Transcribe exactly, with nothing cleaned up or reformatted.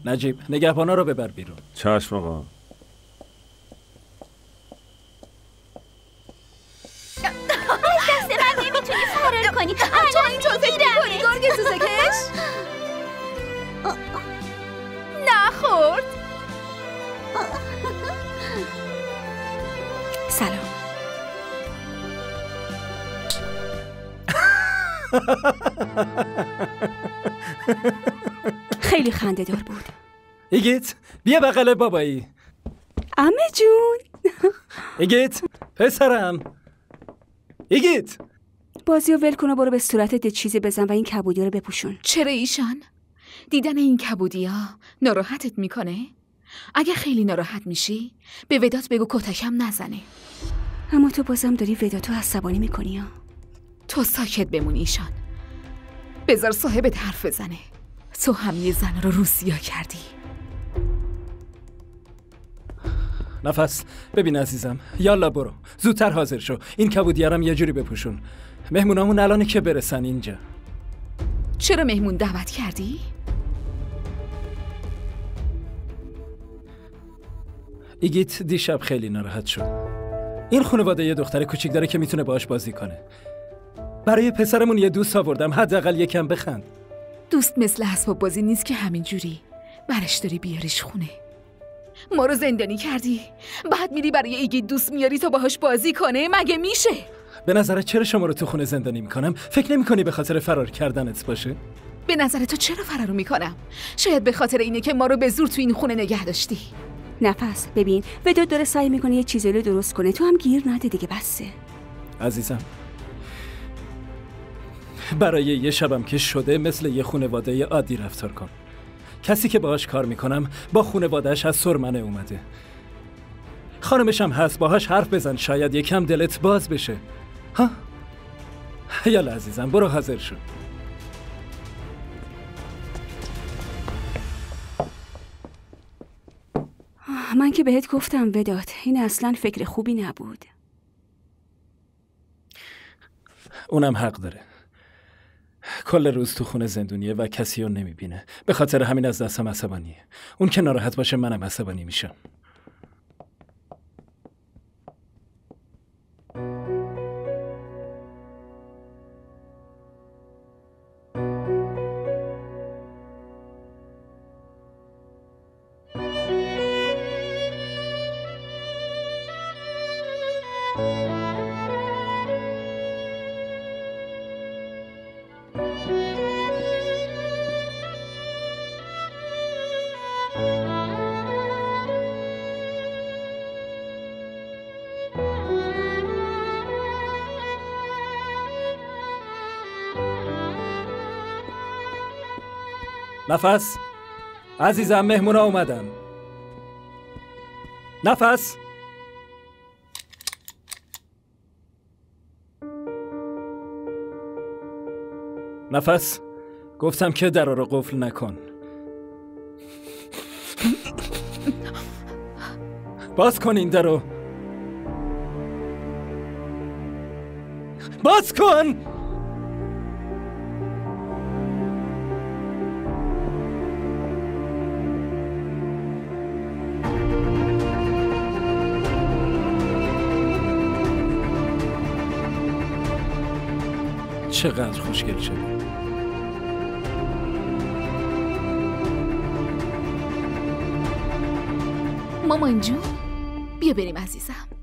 نجیب نگهبانا رو ببر بیرون. چشم آقا. دست من نمیتونی فرار کنی. تو این تو فکر میکنی گرگ سوزه کش؟ نخورد. سلام. خیلی خنده دار بود. ایگیت بیا بغل بابایی. عمه جون. ایگیت پسرم. ایگیت بازی رو ول کن و برو به صورتت چیزی بزن و این کبودی رو بپوشون. چرا ایشان؟ دیدن این کبودی ها ناراحتت میکنه؟ اگه خیلی ناراحت میشی به وداد بگو کتکم نزنه. اما تو بازم داری ودادو عصبانی میکنی ها. تو ساکت بمون ایشان. بذار صاحبت حرف بزنه. تو هم یه زن رو روسیا کردی. نفس ببین عزیزم، یالا برو زودتر حاضر شو. این کبودیارم یه جوری بپوشون. مهمونامون الانه که برسن اینجا. چرا مهمون دعوت کردی؟ ایگیت دیشب خیلی ناراحت شد. این خانواده یه دختر کوچیک داره که میتونه باهاش بازی کنه. برای پسرمون یه دوست آوردم، حداقل یکم بخند. دوست مثل اسباب بازی نیست که همین جوری برش داری بیاریش خونه. ما رو زندانی کردی، بعد میری برای ایگیت دوست میاری تا باهاش بازی کنه؟ مگه میشه؟ به نظرت چرا شما رو تو خونه زندانی میکنم؟ فکر نمیکنی به خاطر فرار کردنت باشه؟ به نظر تو چرا فرار میکنم؟ شاید به خاطر اینه که ما رو به زور تو این خونه نگه داشتی. نفس ببین وداد داره سعی میکنه یه چیزی رو درست کنه، تو هم گیر نده دیگه. بسه عزیزم، برای یه شبم که شده مثل یه خانواده عادی رفتار کن. کسی که باهاش کار میکنم با خانواده‌اش از سرمنه اومده. خانمش هم هست، باهاش حرف بزن، شاید یکم دلت باز بشه. ها؟ یالا عزیزم برو حاضر شو. من که بهت گفتم وداد، این اصلا فکر خوبی نبود. اونم حق داره. کل روز تو خونه زندونیه و کسی رو نمیبینه. به خاطر همین از دستم عصبانیه. اون که ناراحت باشه منم عصبانی میشم. نفس عزیزم، مهمونا اومدن. نفس نفس گفتم که در رو قفل نکن. باز کن این درو. باز کن. چقدر خوشگل شدی. مامان جون بیا بریم عزیزم.